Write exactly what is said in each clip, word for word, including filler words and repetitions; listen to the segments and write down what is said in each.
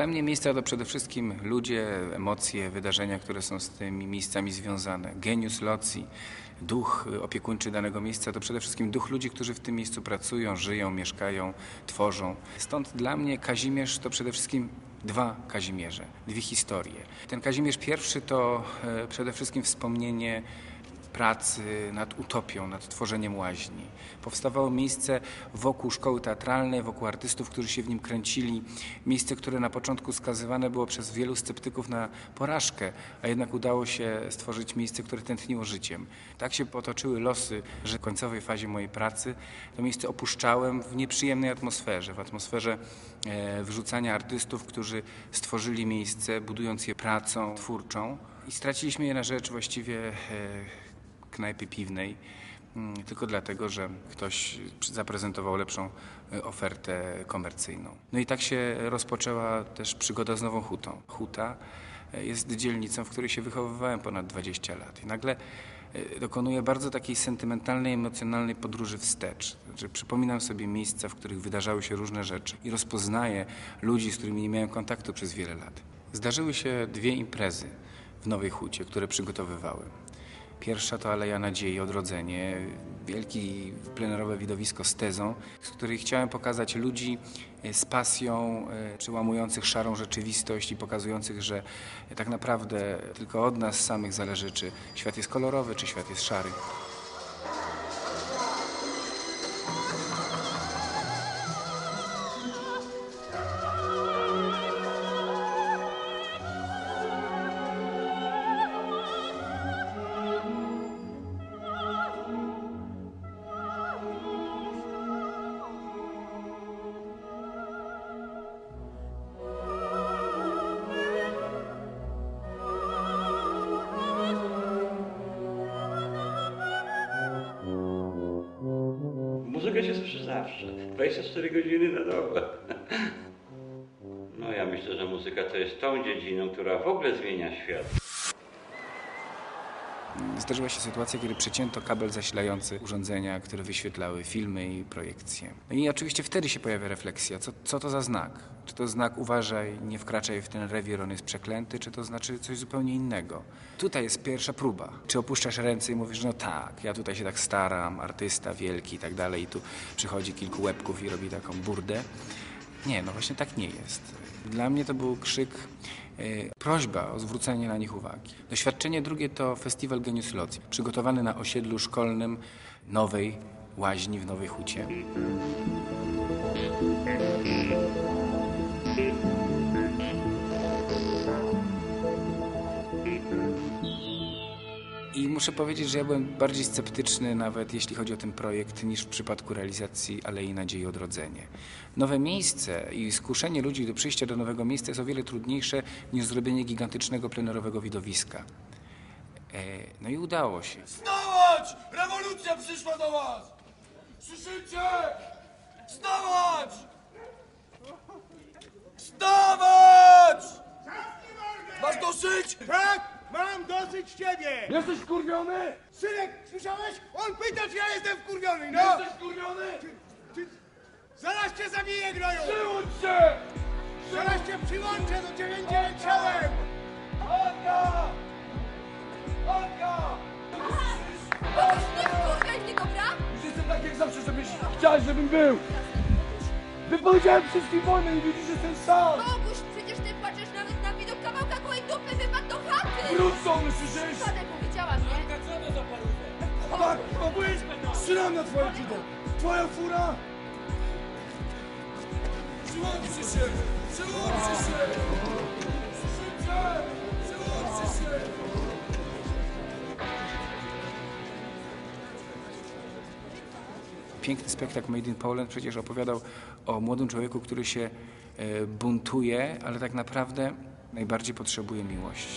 Dla mnie miejsca to przede wszystkim ludzie, emocje, wydarzenia, które są z tymi miejscami związane. Genius loci, duch opiekuńczy danego miejsca to przede wszystkim duch ludzi, którzy w tym miejscu pracują, żyją, mieszkają, tworzą. Stąd dla mnie Kazimierz to przede wszystkim dwa Kazimierze, dwie historie. Ten Kazimierz pierwszy to przede wszystkim wspomnienie pracy nad utopią, nad tworzeniem łaźni. Powstawało miejsce wokół szkoły teatralnej, wokół artystów, którzy się w nim kręcili. Miejsce, które na początku skazywane było przez wielu sceptyków na porażkę, a jednak udało się stworzyć miejsce, które tętniło życiem. Tak się potoczyły losy, że w końcowej fazie mojej pracy to miejsce opuszczałem w nieprzyjemnej atmosferze, w atmosferze e, wrzucania artystów, którzy stworzyli miejsce, budując je pracą twórczą i straciliśmy je na rzecz właściwie e, knajpy piwnej, tylko dlatego, że ktoś zaprezentował lepszą ofertę komercyjną. No i tak się rozpoczęła też przygoda z Nową Hutą. Huta jest dzielnicą, w której się wychowywałem ponad dwadzieścia lat i nagle dokonuję bardzo takiej sentymentalnej, emocjonalnej podróży wstecz. Znaczy, przypominam sobie miejsca, w których wydarzały się różne rzeczy i rozpoznaję ludzi, z którymi nie miałem kontaktu przez wiele lat. Zdarzyły się dwie imprezy w Nowej Hucie, które przygotowywałem. Pierwsza to Aleja Nadziei, Odrodzenie, wielkie plenerowe widowisko z tezą, z której chciałem pokazać ludzi z pasją, przełamujących szarą rzeczywistość i pokazujących, że tak naprawdę tylko od nas samych zależy, czy świat jest kolorowy, czy świat jest szary. Muzyka się słyszy zawsze, dwadzieścia cztery godziny na dobę. No ja myślę, że muzyka to jest tą dziedziną, która w ogóle zmienia świat. Zdarzyła się sytuacja, kiedy przecięto kabel zasilający urządzenia, które wyświetlały filmy i projekcje. No i oczywiście wtedy się pojawia refleksja, co, co to za znak? Czy to znak uważaj, nie wkraczaj w ten rewir, on jest przeklęty, czy to znaczy coś zupełnie innego? Tutaj jest pierwsza próba. Czy opuszczasz ręce i mówisz, no tak, ja tutaj się tak staram, artysta wielki i tak dalej, i tu przychodzi kilku łebków i robi taką burdę. Nie, no właśnie tak nie jest. Dla mnie to był krzyk, yy, prośba o zwrócenie na nich uwagi. Doświadczenie drugie to festiwal Genius loci, przygotowany na osiedlu szkolnym nowej łaźni w Nowej Hucie. I muszę powiedzieć, że ja byłem bardziej sceptyczny nawet jeśli chodzi o ten projekt niż w przypadku realizacji Alei Nadziei Odrodzenie. Nowe miejsce i skuszenie ludzi do przyjścia do nowego miejsca jest o wiele trudniejsze niż zrobienie gigantycznego plenerowego widowiska. E, no i udało się. Wstawać! Rewolucja przyszła do was! Słyszycie? Wstawać! Wstawać! Masz dosyć? Tak! Mam dosyć ciebie! Jesteś wkurwiony? Synek, słyszałeś? On pyta, czy ja jestem wkurwiony, no! Jesteś wkurwiony? Ty... Zaraz cię zabiję, gnoju! Przyłódź się! Zaraz cię przyłączę do dziewięć dziewięć siedem! Olga! Olga! Boguś, nie wkurwiaj mnie, dobra? Już jestem tak jak zawsze, żebyś chciałeś, żebym był! Wypowiedziałem wszystkim wojnę i widzisz, że jestem sam! Boguś, przecież ty płaczesz nawet na widok kawałka gołej dupy, wypadł do chaty! Wróć do mnie, słyszysz? Przypadek powiedziałam, nie? Tak, bo byłeś, strzelam na twoje judo! Twoja fura! Przyłączcie się! Przyłączcie się! Słyszycie? Przyłączcie się! Piękny spektakl Made in Poland przecież opowiadał o młodym człowieku, który się buntuje, ale tak naprawdę najbardziej potrzebuje miłości.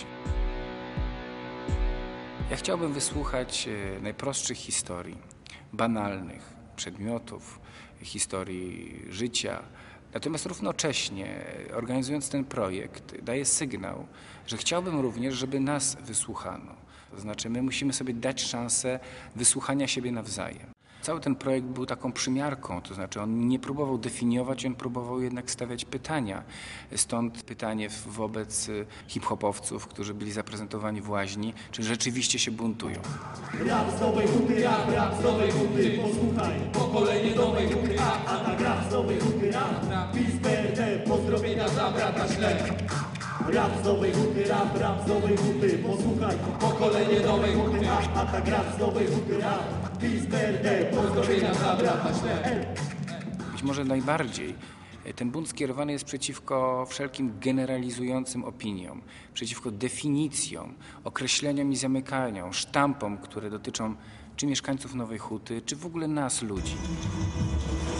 Ja chciałbym wysłuchać najprostszych historii, banalnych przedmiotów, historii życia. Natomiast równocześnie, organizując ten projekt, daję sygnał, że chciałbym również, żeby nas wysłuchano. To znaczy, my musimy sobie dać szansę wysłuchania siebie nawzajem. cały ten projekt był taką przymiarką, to znaczy on nie próbował definiować, on próbował jednak stawiać pytania. Stąd pytanie wobec hip-hopowców, którzy byli zaprezentowani w Łaźni, czy rzeczywiście się buntują. Rap z nowej huty, rap, rap z nowej huty, posłuchaj, pokolenie nowej huty, a, a tak rap z nowej huty, rap, rap, PiS, P R D, pozdrowienia dla brata Ślep. Rap z nowej huty, rap, rap z nowej huty, posłuchaj, pokolenie nowej huty, a, a tak rap z nowej huty, rap, PiS, P R D, pozdrowienia dla brata Ślep. Być może najbardziej ten bunt skierowany jest przeciwko wszelkim generalizującym opiniom, przeciwko definicjom, określeniom i zamykaniom, sztampom, które dotyczą czy mieszkańców Nowej Huty, czy w ogóle nas, ludzi.